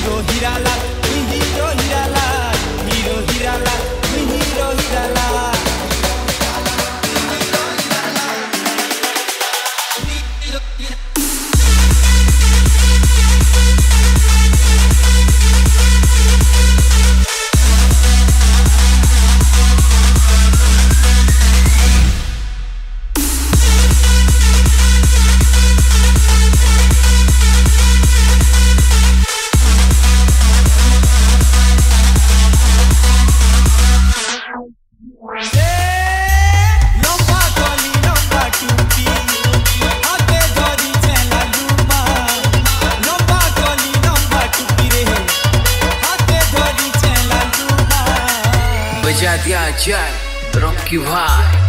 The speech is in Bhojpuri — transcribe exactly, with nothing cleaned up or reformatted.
hero hirala, we hero hirala, hero hirala, we hero hirala. बजा दिया जाए रॉकी भाई।